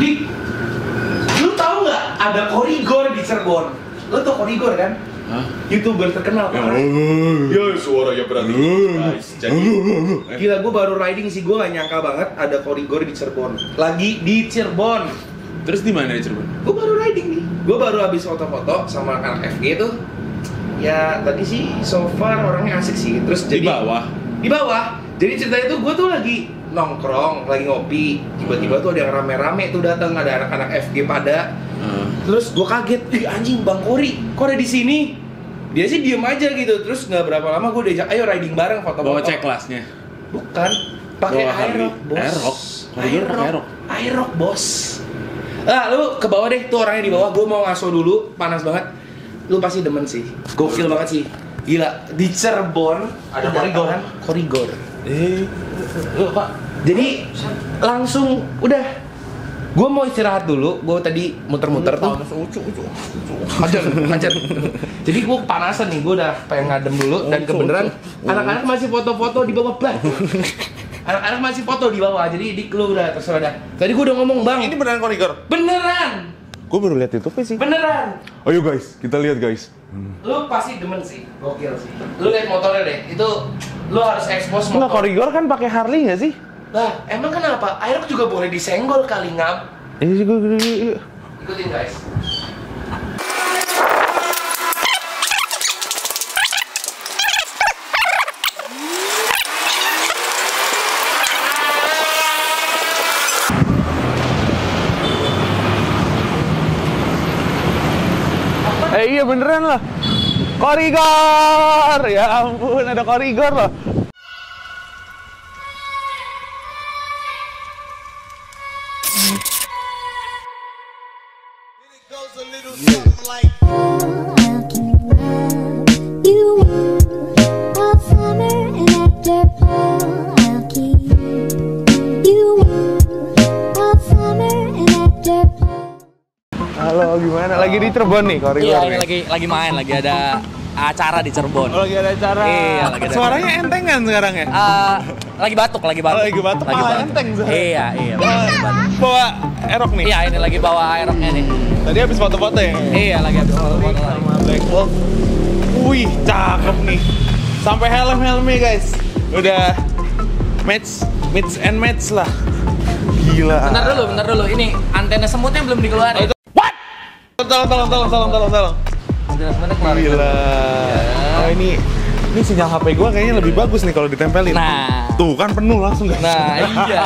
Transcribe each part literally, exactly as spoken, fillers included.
Dik, lu tahu nggak ada Korigor di Cirebon? Lu tau Korigor kan? Hah? YouTuber terkenal kan? Ya suaranya berarti. Guys, jadi Gila, gue baru riding sih, gue gak nyangka banget ada Korigor di Cirebon. Lagi di Cirebon. terus di mana di Cirebon? Gue baru riding nih. Gue baru habis foto-foto sama anak F G tuh. Ya tadi sih so far orangnya asik sih. Terus Di jadi bawah. Di bawah. Jadi ceritanya tuh gue tuh lagi nongkrong, lagi ngopi. Tiba-tiba tuh ada yang rame-rame tuh datang, ada anak-anak F G pada. Uh. Terus gue kaget, ih anjing Bang Kori, kok ada di sini? Dia sih diem aja gitu. Terus nggak berapa lama gue diajak, ayo riding bareng foto-foto. Bawa cek kelasnya. Bukan, pakai Bawa Harley. aerox, bos. Aerox? Korigor pakai aerox? Aerox, bos. Ah, lu ke bawah deh, tuh orangnya di bawah. Gue mau ngaso dulu, panas banget. Lu pasti demen sih, gokil banget sih. Gila, di Cirebon ada Korigor. Korigor. Eh, Lu Pak. Jadi langsung udah. Gue mau istirahat dulu. Gue tadi muter-muter tuh. Hajar, hajar. Jadi gue panasan nih. Gue udah pengen ngadem dulu dan kebenaran anak-anak masih foto-foto di bawah batu. Anak-anak masih foto di bawah. Jadi di lu udah terserah dah. Tadi gue udah ngomong, Bang. ini beneran Korigor? Beneran. Gue baru lihat YouTube sih. Beneran. Ayo guys, kita lihat guys. Lu pasti demen sih. Gokil sih. Lu lihat motornya deh. Itu lu harus expose Enggak, motor. Korigor kan pakai Harley nggak sih? Lah, emang kenapa? Aerox juga boleh disenggol kali, ngap. Ini sih gue. Ikutin guys. Eh iya beneran lah. Korigor! Ya ampun, ada Korigor loh. Halo, gimana? Lagi di Cirebon nih, Korigor. Iya, nih? ini lagi lagi main, lagi ada acara di Cirebon. Oh, lagi ada acara. Iya, lagi ada Suaranya entengan sekarang ya? Eh, lagi batuk, lagi batuk. Oh, lagi batuk, malah enteng sekarang. Iya, iya. lagi batuk. Bawa Aerox nih? Iya, ini lagi bawa aeroknya nih. Tadi habis foto-foto ya? Iya, lagi habis foto-foto lagi. Sama Black Bolt. Wih, cakep nih. Sampai helm-helmnya guys. Udah match, mix and match lah. Gila. Bentar dulu, bentar dulu. Ini antena semutnya belum dikeluarin. What? Tolong, tolong, tolong, tolong, tolong, tolong. Antena semutnya keluarin. Gila. Oh ini, ini sinyal H P gua kayaknya lebih bagus nih kalau ditempelin. Nah. Tuh kan penuh langsung guys. Nah, iya.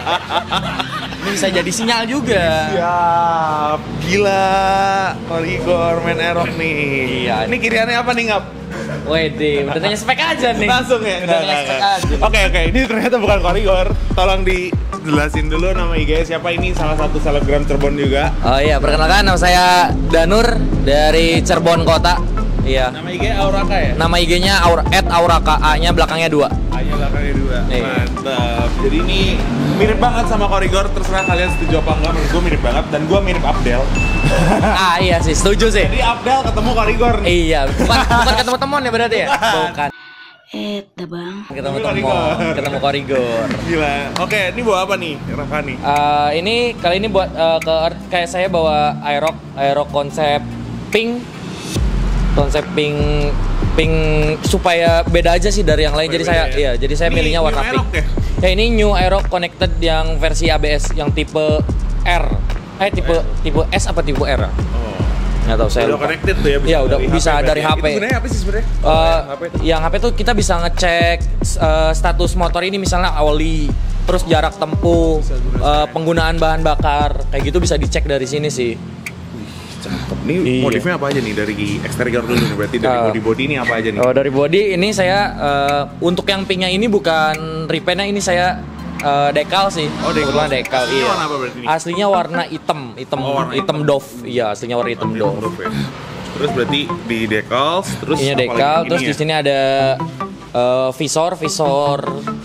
Ini bisa jadi sinyal juga. Siap. Gila. Korigor main Aerox nih. Iya. Ini kiriannya apa nih, Ngap? Wede, udah tanya spek aja nih. Langsung ya? Udah tanya spek aja. Oke, oke. Ini ternyata bukan Korigor. Tolong dijelasin dulu nama I G siapa. Ini salah satu selebgram Cirebon juga. Oh iya, perkenalkan nama saya Danur dari Cirebon Kota. Iya. Nama I G Auraka ya? Nama I G-nya Aura, at Auraka, A-nya belakangnya dua. A-nya belakangnya dua. Iya. Mantap. Jadi ini mirip banget sama Korigor. Terserah kalian setuju apa enggak. Menurut gue mirip banget. Dan gue mirip Abdel. Ah iya sih, setuju sih. Jadi Abdel ketemu Korigor nih. Iya, bukan, bukan ketemu teman ya berarti ya? Bukan. Eta bang. Ketemu Ketemu teman, Korigor. ketemu Korigor. Gila. Oke, ini bawa apa nih, Raka nih? Eh, ini kali ini buat eh, ke kayak saya bawa Aerox, Aerox konsep pink, konsep pink, pink supaya beda aja sih dari yang lain. Supaya Jadi beda saya, ya? iya, jadi saya Ini milihnya new warna Aerox pink. ya? Ya ini new Aerox connected yang versi A B S yang tipe R. Eh tipe tipe S apa tipe R? Oh. Nggak tahu saya Udah lupa. connected tuh ya? Iya, udah bisa berarti dari ya? H P. Itu sebenarnya apa sih sebenarnya? Eh, Oh, H P tuh. yang H P tuh kita bisa ngecek eh, status motor ini misalnya oli, terus jarak tempuh, eh, penggunaan bahan bakar, kayak gitu bisa dicek dari sini sih. Cakep. Ini Iya. modifnya apa aja nih dari eksterior dulu nih? Berarti dari Uh, body-body ini apa aja nih? Oh, dari body ini saya eh, untuk yang pinknya ini bukan repaintnya, ini saya eh, dekal sih. Oh, dekal. Kebetulan dekal. Aslinya Iya. warna apa berarti ini? Aslinya warna hitam, hitam, Oh, warna hitam hitam. Dove. Iya, aslinya warna hitam Oke, Dove. Dove ya. Terus berarti di decals, terus Ini apa dekal, lagi? terus Ini di ya? sini ada eh, visor, visor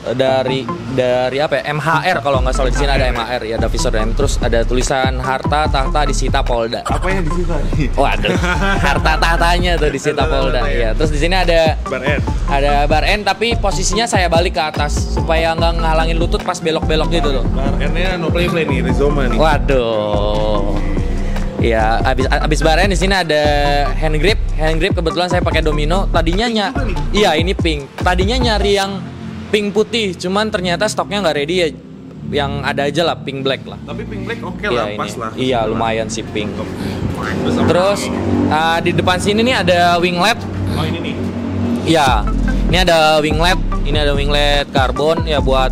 dari dari apa ya? M H R kalau nggak salah, di sini ada M H R ya, ada visor dan terus ada tulisan harta tahta disita Polda. Apa yang disita nih? Waduh, harta tahtanya tuh disita Polda. Ya, terus di sini ada Bar N. ada bar N tapi posisinya saya balik ke atas supaya nggak ngalangin lutut pas belok-belok gitu loh. Bar N-nya no play play nih, Rizoma nih. Waduh. Ya, abis abis bar N di sini ada hand grip. Hand grip kebetulan saya pakai Domino. Tadinya nya iya ini pink. Tadinya nyari yang pink putih, cuman ternyata stoknya nggak ready ya. Yang ada aja lah pink black lah. Tapi pink black oke Iya, lah, ini. pas lah. Iya, lumayan sih pink. Terus, apa Terus lagi? uh, di depan sini nih ada winglet. Oh ini nih. Iya, ini ada winglet. Ini ada winglet karbon ya buat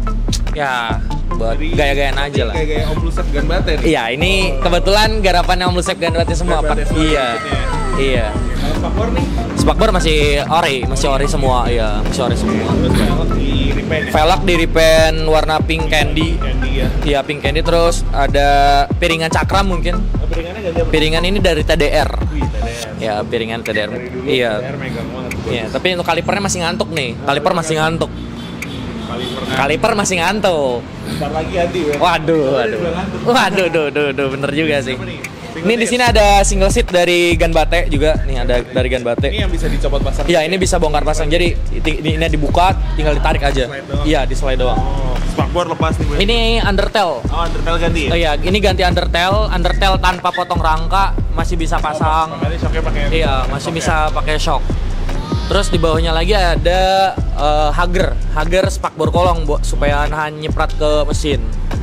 ya buat Jadi, gaya-gayaan aja lah. Gaya-gaya Om Lusep Ganbate nih. Iya, ini kebetulan garapannya Om Lusep Ganbate semua, Pak. Ganbate semua Iya. maksudnya. Iya. Kalau spakbor nih, Spakbor masih ori, masih ori semua, iya, masih ori semua. terus velg di repaint ya. Velg di repaint warna pink candy. Candy ya. Iya, pink candy terus ada piringan cakram mungkin. Oh, piringannya ganti apa? Piringan ini dari T D R. Wih, T D R. Ya, piringan T D R. Dari dulu Iya. T D R megang banget. Iya, tapi untuk kalipernya masih ngantuk nih. Kaliper masih ngantuk. Kaliper. Kaliper masih ngantuk. Bentar lagi ganti ya. Waduh, Oh, waduh. dia udah ngantuk. Waduh, duh, duh, duh, bener juga sih. Apa nih? Ini di sini ada single seat dari Ganbate juga. Nih ada dari Ganbate. Ini yang bisa dicopot pasang. Iya, ini bisa bongkar pasang. Jadi ini, ini dibuka, tinggal ditarik aja. Slide doang. Iya, di slide doang. Oh, spakbor lepas nih. Bu. Ini undertail. Oh, undertail ganti ya? Oh iya, ini ganti undertail. Undertail tanpa potong rangka, masih bisa pasang. Makanya shocknya pakai. Iya, masih bisa pakai shock. Terus di bawahnya lagi ada uh, hager, hager spakbor kolong bu, supaya nahan nyiprat ke mesin.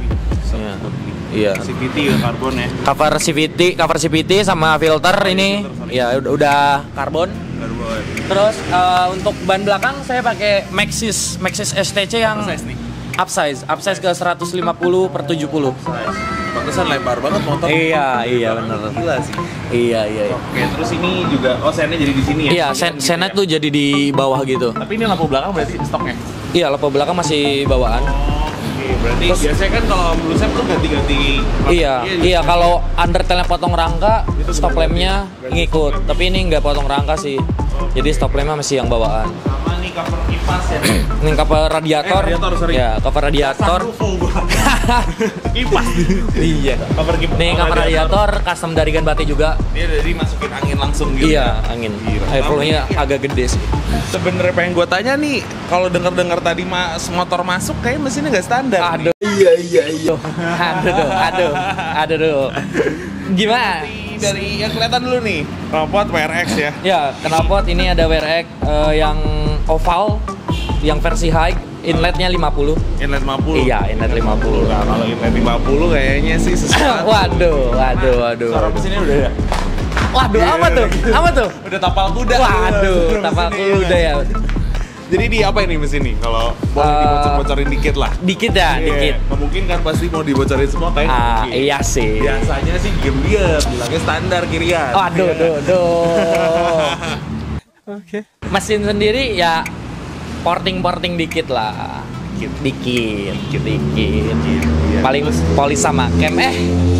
Iya. Iya. C V T ya karbon ya. Cover C V T, cover C V T sama filter ini, filter, sorry. ya udah, udah karbon. Karbon. Terus uh, untuk ban belakang saya pakai Maxxis, Maxxis S T C yang Apa size nih? upsize, upsize ke seratus lima puluh per tujuh puluh. Pantesan lebar banget motor. Iya, iya bener. Gila sih. Iya, iya, iya. Oke, terus ini juga oh sennya jadi di sini ya. Iya, sen Gitu sennya ya? tuh jadi di bawah gitu. Tapi ini lampu belakang berarti stoknya. Iya, lampu belakang masih bawaan. Oh, oke. Berarti Terus- biasanya kan kalau Blue Sep tuh ganti-ganti. Iya, gitu. iya kalau undertailnya potong rangka, Itu stop ganti- lampnya ganti ngikut. stop lamp. Tapi ini nggak potong rangka sih. Jadi stop lampnya masih yang bawaan. Sama nih cover kipas ya. Ini cover radiator. Eh, radiator, sorry. Ya, cover radiator. Sunroof gua. Kipas. Iya. Cover kipas. Nih Oh, cover radiator custom dari Ganbate juga. Dia dari masukin angin langsung gitu. Iya, angin. Gila. Airflow-nya Tapi- agak gede sih. Sebenarnya pengen gue tanya nih, kalau dengar-dengar tadi mas motor masuk, kayak mesinnya nggak standar. Aduh. Iya, iya, iya. Aduh, duh, aduh. Aduh, duh. Gimana? Dari, dari yang kelihatan dulu nih, knalpot W R X ya. Ya, knalpot ini ada W R X eh, yang oval, yang versi high, inletnya lima puluh. Inlet lima puluh. Iya, inlet lima puluh. Nah, kalau inlet lima puluh kayaknya sih sesuatu. Waduh, waduh, waduh. Suara mesinnya udah ya. Waduh, apa tuh? Apa tuh? Udah tapal kuda. Waduh, Suara tapal mesinnya. kuda ya. Jadi di apa ini mesin nih? Kalau boleh Eh, dibocor-bocorin dikit lah. Dikit ya, Iya, dikit. nggak mungkin kan pasti mau dibocorin semua kayak nggak Ah, mungkin. iya sih. Biasanya sih diem-diem, bilangnya standar kirian. Waduh, duh, duh. Oke. Mesin sendiri ya porting-porting dikit lah. Dikit. Dikit, dikit. Iya. Paling polis sama cam eh.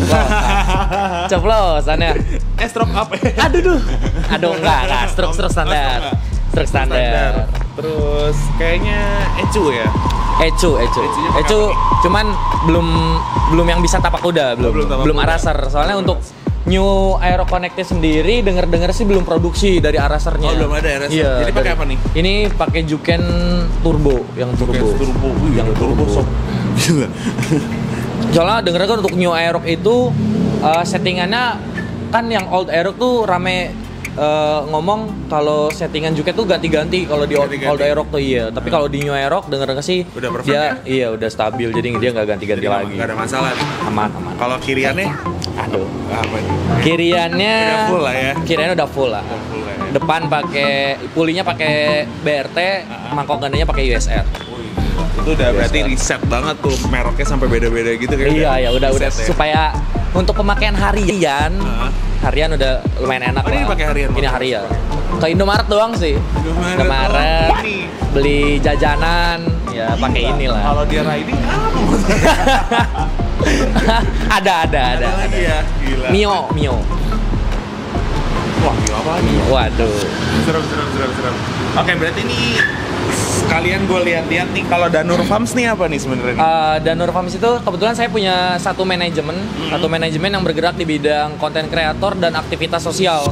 Ceplosannya. Eh, stroke up. Aduh duh. Aduh enggak, enggak. Stroke stroke standar. Stroke standar. Terus kayaknya Ecu ya. Ecu, Ecu. Ecunya pakai Ecu apa cuman belum belum yang bisa tapak kuda, belum. belum tapak Belum kuda. araser. Soalnya untuk New Aero Connected sendiri denger-denger sih belum produksi dari arasernya. Oh, belum ada araser. Iya. Jadi pakai dari- apa nih? Ini pakai Juken Turbo, yang turbo. Turbo. Wih, Yang turbo. sob. Gila. Soalnya denger kan untuk New Aerox itu uh, settingannya kan yang old Aerox tuh rame uh, ngomong kalau settingan Juken tuh ganti-ganti kalau di old, Ganti-ganti. old Aerox tuh iya. Tapi kalau di New Aerox denger-denger sih Udah perfect dia ya? iya udah stabil jadi dia nggak ganti-ganti Jadi nggak- lagi. nggak ada masalah nih. Aman, aman. Kalau kiriannya Aduh. apa nih? Kiriannya Udah full lah ya. Kiriannya udah full lah. Full lah ya. Depan pakai pulinya pakai B R T, mangkok gandanya pakai U S R. Wih, itu udah berarti riset banget tuh mereknya sampai beda-beda gitu kayak. Iya ya udah udah riset ya. supaya untuk pemakaian harian Heeh. harian udah lumayan enak Oh, ini lah. pakai harian Ini motor. harian. Ke Indomaret doang sih. Indomaret Kemarin doang. Ini. beli jajanan ya pakai Gila. inilah. Kalau dia riding apa? ada ada ada. lagi ya. Gila. Mio Mio. Wah, gila apa lagi? Waduh. Serem, serem, serem, serem. Oke, berarti ini sekalian gue lihat-lihat nih kalau Danur Farms nih apa nih sebenarnya? nih? Uh, Danur Farms itu kebetulan saya punya satu manajemen, satu manajemen yang bergerak di bidang konten kreator dan aktivitas sosial.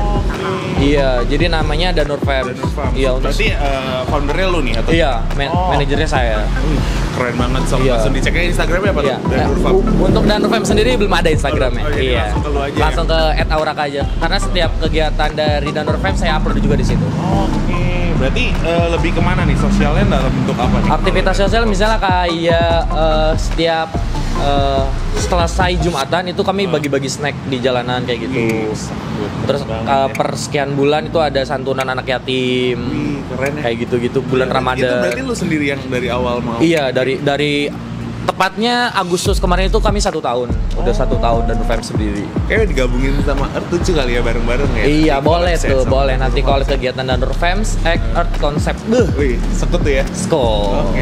Iya, jadi namanya Danur Farms. Danur Farms. Iya, untuk Berarti eh, foundernya lu nih atau? iya, man- Oh. manajernya saya. Wih, keren banget, so Iya. langsung dicek aja Instagramnya apa Iya. tuh? Danur Eh, Farms. Untuk Danur Farms sendiri belum ada Instagramnya. Oh, jadi iya. langsung ke lu aja ya? Langsung ke et auraka aja. Karena setiap kegiatan dari Danur Farms saya upload juga di situ. Oke, berarti eh, lebih kemana nih? Sosialnya dalam bentuk apa nih? Aktivitas sosial misalnya kayak eh, setiap eh, selesai Jumatan itu kami bagi-bagi snack di jalanan kayak gitu. Wih, sambut Terus banget eh, ya. per sekian bulan itu ada santunan anak yatim. Wih, keren ya. Kayak gitu-gitu bulan Itu Ramadan. berarti lu sendiri yang dari awal mau? Iya, dari dari tepatnya Agustus kemarin itu kami satu tahun. Udah satu tahun dan Fam sendiri. Kayaknya digabungin sama Earth tujuh kali ya bareng-bareng ya? Iya, Nanti boleh collab tuh, sama boleh. Danur Nanti Farms. kalau kegiatan Danur Farms, Act Earth Concept. Beuh, Wih, sekut tuh ya? sko. Oke.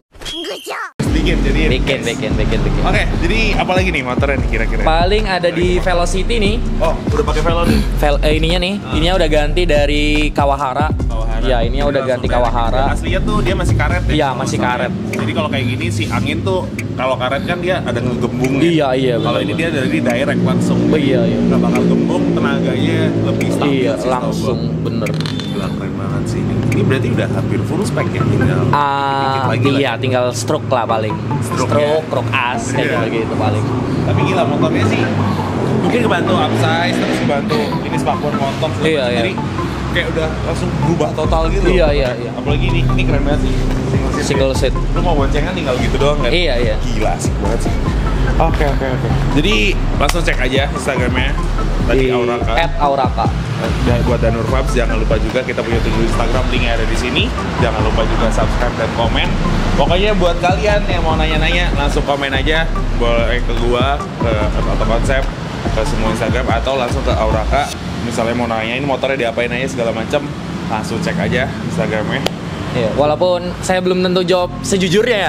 Bikin jadi ya? Bikin, bikin, bikin, bikin. Oke, jadi apa lagi nih motornya nih kira-kira? Paling ada di Velocity nih. Oh, udah pakai velo nih? Vel, eh, ininya nih, ininya udah ganti dari Kawahara. Kawahara. Iya, ininya Jadi udah langsung ganti direct. Kawahara. Aslinya tuh dia masih karet ya? Iya, kalau masih nggak salah. karet. Jadi kalau kayak gini si angin tuh kalau karet kan dia ada ngegembung ya. Iya, iya, Kalau benar, ini dia dari direct langsung. Oh, iya, iya. Nggak bakal gembung, tenaganya lebih stabil Iya, sih, setahu langsung gua. bener. Gila, keren banget sih ini. Ini berarti udah hampir full spec ya, tinggal Ah, dikit lagi lah. iya, tinggal stroke lah paling. Stroke Stroke, ya. stroke as kayak Iya. gitu paling. Tapi gila motornya sih mungkin kebantu upsize terus kebantu ini spakbor motor segala Iya, macam. iya. Jadi kayak udah langsung berubah total gitu. Iya, loh. iya, iya. Apalagi ini, ini keren banget sih. Single seat. Single ya. seat. Lu mau boncengan tinggal gitu doang kan? Iya, iya. Gila sih banget sih. Oke oke oke. Jadi langsung cek aja Instagramnya tadi Di Auraka. at auraka. Dan buat Danur Farms jangan lupa juga kita punya tulis Instagram, linknya ada di sini. Jangan lupa juga subscribe dan komen. Pokoknya buat kalian yang mau nanya-nanya langsung komen aja, boleh ke gua, ke atau konsep, ke semua Instagram atau langsung ke Auraka. Misalnya mau nanya ini motornya diapain aja segala macam, langsung cek aja Instagramnya. Iya, walaupun saya belum tentu jawab sejujurnya ya.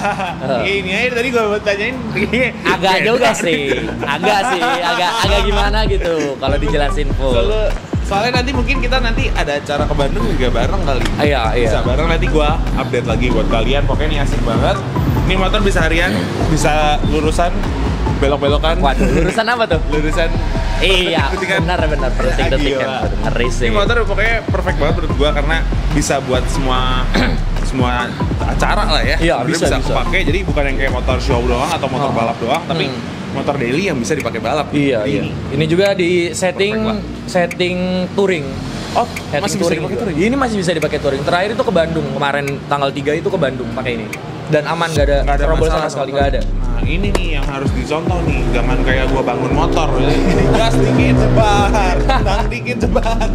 Ini aja tadi gua mau tanyain. Agak juga sih, agak sih, agak agak gimana gitu kalau dijelasin full. Soalnya, soalnya nanti mungkin kita nanti ada acara ke Bandung juga bareng kali. Iya, iya. Bisa bareng nanti gua update lagi buat kalian. Pokoknya ini asik banget. Ini motor bisa harian, bisa lurusan, belok-belokan. Waduh, lurusan apa tuh? Lurusan. Iya, detik-detikan. benar benar Ah, detik-detikan. gila. Waduh, ngeri sih. Ini motor pokoknya perfect banget menurut gua karena bisa buat semua semua acara lah ya. Iya, Sebenarnya bisa, bisa bisa. kepake. Jadi bukan yang kayak motor show doang atau motor Oh. balap doang, tapi Hmm. motor daily yang bisa dipakai balap. Iya, Jadi iya. ini. Ini juga di setting Perfect setting touring. Oh, Setting masih bisa dipakai juga. touring. Ini masih bisa dipakai touring. Terakhir itu ke Bandung kemarin tanggal tiga itu ke Bandung pakai ini. Dan aman, gak ada, Nggak ada trouble masalah sama sekali, sama gak ada. Nah, ini nih yang harus dicontoh nih. Jangan kayak gua bangun motor, gas dikit jebar, tendang dikit jebar.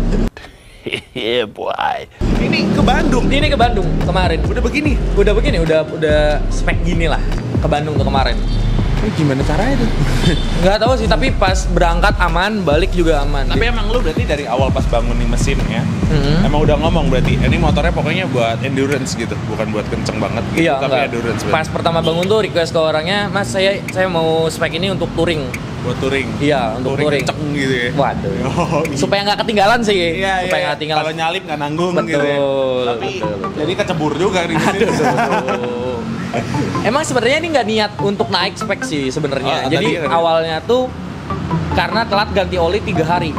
Yeah boy. Ini ke Bandung. Ini ke Bandung kemarin. Udah begini. Udah begini, udah udah spek gini lah ke Bandung tuh kemarin. Ini gimana caranya tuh? Nggak tahu sih, tapi pas berangkat aman, balik juga aman. Tapi emang lu berarti dari awal pas bangun nih mesin ya, Mhm. emang udah ngomong berarti ini motornya pokoknya buat endurance gitu, bukan buat kenceng banget gitu, Iya, tapi enggak. endurance Pas berarti. pertama bangun tuh request ke orangnya, Mas saya saya mau spek ini untuk touring. Buat touring. Iya, untuk touring. kenceng gitu ya. Waduh. Oh, iya. Supaya nggak ketinggalan sih. Iya, supaya iya. nggak ketinggalan. Kalau nyalip nggak nanggung gitu ya. Betul, Tapi betul, betul. jadi kecebur juga di mesin. Aduh. Emang sebenarnya ini nggak niat untuk naik spek sih sebenarnya. Oh, Jadi tadi kan- awalnya tuh karena telat ganti oli tiga hari.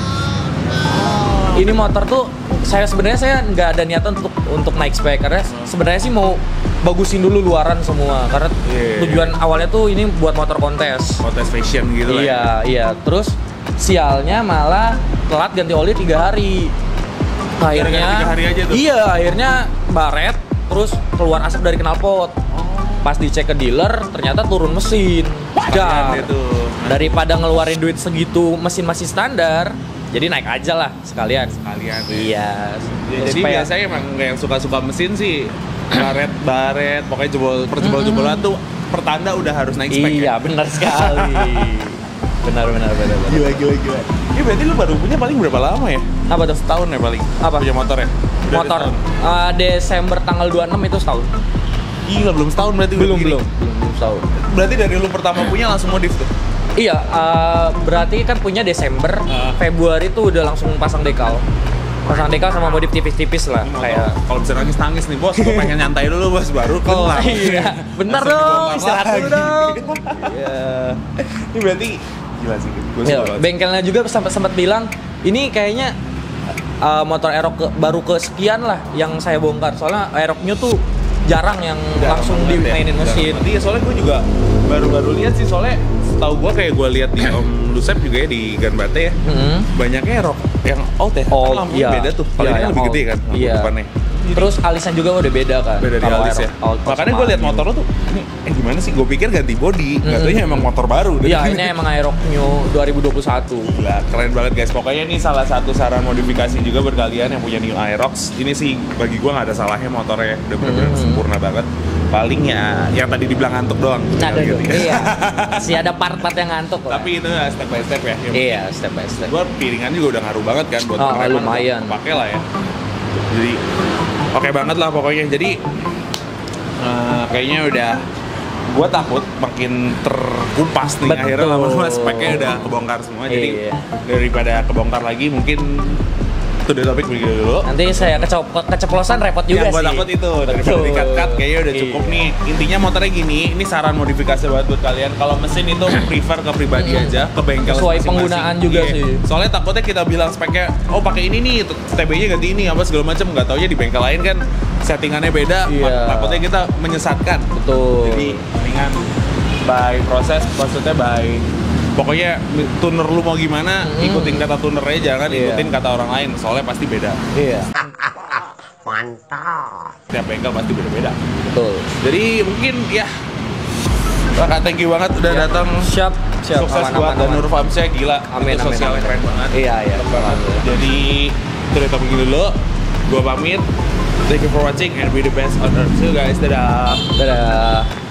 Ini motor tuh saya sebenarnya saya nggak ada niatan untuk untuk naik spek karena sebenarnya sih mau bagusin dulu luaran semua karena Iya. tujuan awalnya tuh ini buat motor kontes. Kontes fashion gitu lah. ya. Iya, iya. Terus sialnya malah telat ganti oli tiga hari. Akhirnya, Gara-gara tiga hari aja tuh? Iya, akhirnya baret, terus keluar asap dari knalpot. Pas dicek ke dealer, ternyata turun mesin. Dar. Kalian itu. Daripada ngeluarin duit segitu, mesin masih standar, jadi naik aja lah sekalian. Kalian. Iya. Ya, Terus jadi supaya- biasanya emang yang suka-suka mesin sih baret baret pokoknya jebol perjebol jebolan tuh pertanda udah harus naik spek. Iya, benar sekali. benar, benar, benar, benar. Gila gila gila. Ini berarti lu baru punya paling berapa lama ya? Apa tuh? Setahun ya paling. Apa? Punya motor ya? Udah Motor setahun. uh, Desember tanggal dua puluh enam itu setahun. Gila belum setahun berarti udah Belum, begini. belum, belum, belum setahun. Berarti dari lu pertama punya langsung modif tuh. Iya, uh, berarti kan punya Desember, Ah. Februari itu udah langsung pasang dekal. pasang decal sama modif tipis-tipis lah Ini motor, kayak. kalau bisa nangis-nangis nih bos, gue pengen nyantai dulu bos, baru kelar. Iya, bentar Langsung dong, dibongkar istirahat dulu lagi. dong. Iya. Ini berarti gila sih, gue Ya, suka banget. bengkelnya juga sempat sempat bilang ini kayaknya uh, motor Aerox ke, baru kesekian lah yang saya bongkar. Soalnya Aerox New tuh jarang yang Jarang langsung banget ya, dimainin jarang mesin. banget. Iya, soalnya gue juga baru-baru lihat sih, soalnya setahu gue kayak gue lihat di Om Lusep juga ya di Ganbate ya. Mm-hmm. Banyaknya rok yang out ya, Oh, kan lampunya iya. beda tuh. Kalau Iya, ini kan yang lebih out. gede kan lampu Iya. depannya. Terus alisnya juga udah beda kan. Beda di Kalau alis ya. Aerox out Makanya sama gue lihat New. motor lo tuh, ini eh gimana sih? Gue pikir ganti body, nggak Mm-hmm. taunya emang motor baru. Iya, ini emang Aerox New dua ribu dua puluh satu. Gila, keren banget guys. Pokoknya ini salah satu saran modifikasi juga buat kalian yang punya New Aerox. Ini sih bagi gue nggak ada salahnya motornya, udah bener-bener Hmm. sempurna banget. Paling ya yang tadi dibilang ngantuk doang. Nah, Tinggal aduh, ganti. iya. Masih ada part-part yang ngantuk lah. Tapi itu ya step by step ya. Yang iya, step by step. Gue piringan juga udah ngaruh banget kan buat Oh, pengereman, lumayan. pakai lah ya. Jadi oke banget lah pokoknya. Jadi eh, kayaknya udah, gue takut makin terkupas nih. Betul. Akhirnya lama-lama speknya udah kebongkar semua. Jadi Iya. daripada kebongkar lagi, mungkin itu udah topik begitu dulu. Nanti saya kecop keceplosan repot juga Yang gue sih. takut itu daripada Betul. di-cut-cut kayaknya udah cukup Iya. nih. Intinya motornya gini, ini saran modifikasi buat buat kalian. Kalau mesin itu prefer ke pribadi Hmm. aja, ke bengkel Sesuai masing-masing. penggunaan juga Iya. sih. Soalnya takutnya kita bilang speknya, oh pakai ini nih, T B-nya ganti ini apa segala macam, nggak taunya di bengkel lain kan settingannya beda. Iya. Takutnya kita menyesatkan. Betul. Jadi mendingan by proses, maksudnya by pokoknya tuner lu mau gimana, Hmm. ikutin kata tuner aja, jangan Iya. ikutin kata orang lain. Soalnya pasti beda. Iya. Tiap bengkel pasti beda-beda. Betul. Jadi mungkin ya Kakak thank you banget udah Ya, datang. Siap, siap. Sukses Aman, buat aman, Danur aman. Farmsnya, gila. Amin, Itu amin, sosialnya amin. keren banget. Iya, iya. Keren banget. Jadi itu udah begini dulu. Gua pamit. Thank you for watching and be the best on earth. See you guys. Dadah. Dadah.